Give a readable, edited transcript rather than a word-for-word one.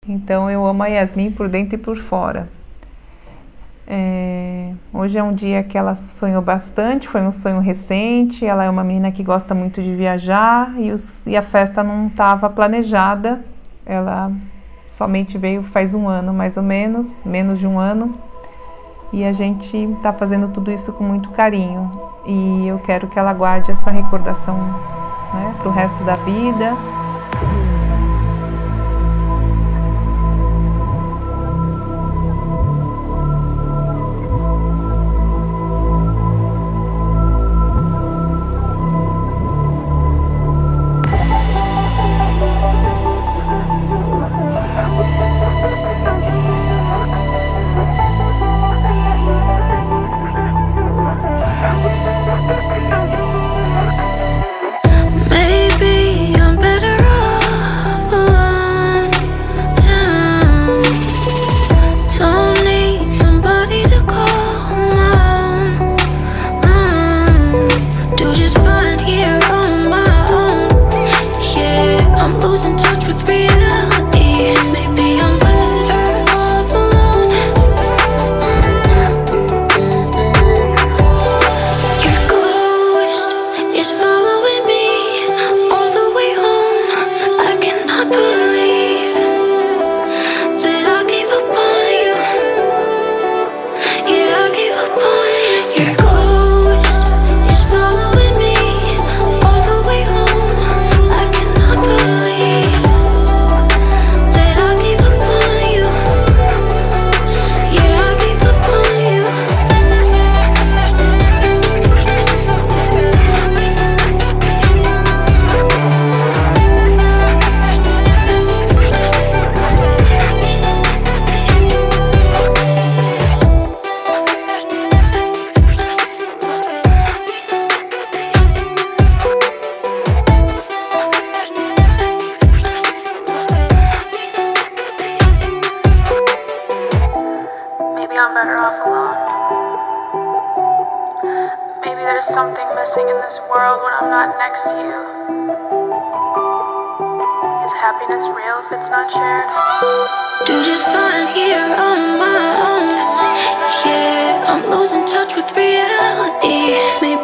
Então eu amo a Yasmin por dentro e por fora. Hoje é um dia que ela sonhou bastante, foi um sonho recente. Ela é uma menina que gosta muito de viajar e a festa não estava planejada. Ela somente veio faz um ano, mais ou menos de um ano. E a gente está fazendo tudo isso com muito carinho. E eu quero que ela guarde essa recordação, né, para o resto da vida. I'm better off alone. Maybe there's something missing in this world when I'm not next to you. Is happiness real if it's not shared? Do just fine here on my own. Yeah, I'm losing touch with reality. Maybe